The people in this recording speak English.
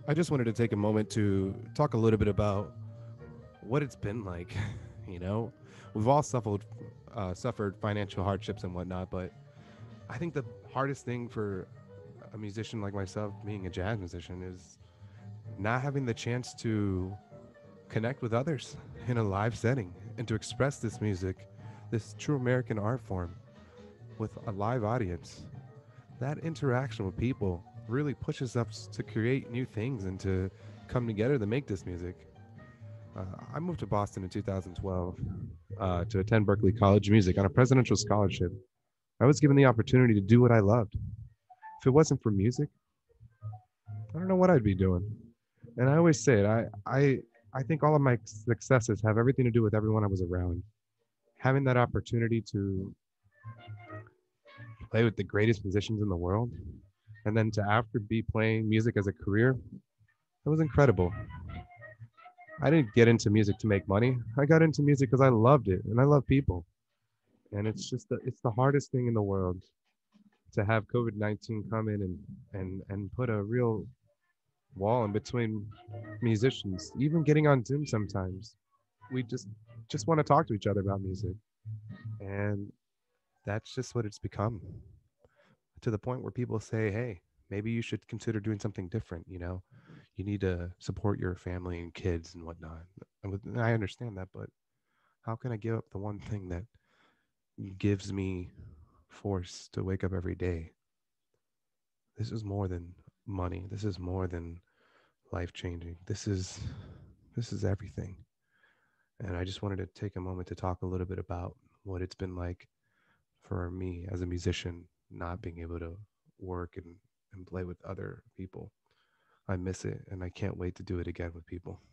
I just wanted to take a moment to talk a little bit about what it's been like. You know, we've all suffered financial hardships and whatnot, but I think the hardest thing for a musician like myself, being a jazz musician, is not having the chance to connect with others in a live setting and to express this music, this true American art form, with a live audience. That interaction with people really pushes us to create new things and to come together to make this music. I moved to Boston in 2012 to attend Berklee College of Music on a presidential scholarship. I was given the opportunity to do what I loved. If it wasn't for music, I don't know what I'd be doing. And I always say it. I think all of my successes have everything to do with everyone I was around. Having that opportunity to play with the greatest musicians in the world, and then to after be playing music as a career, it was incredible. I didn't get into music to make money. I got into music because I loved it and I love people. And it's the hardest thing in the world to have COVID-19 come in and put a real wall in between musicians. Even getting on Zoom sometimes, we just want to talk to each other about music, and that's just what it's become, to the point where people say, "Hey, maybe you should consider doing something different." You need to support your family and kids and whatnot. And I understand that, but how can I give up the one thing that gives me force to wake up every day? This is more than money. This is more than life changing. This is everything. And I just wanted to take a moment to talk a little bit about what it's been like for me as a musician, not being able to work and play with other people. I miss it and I can't wait to do it again with people.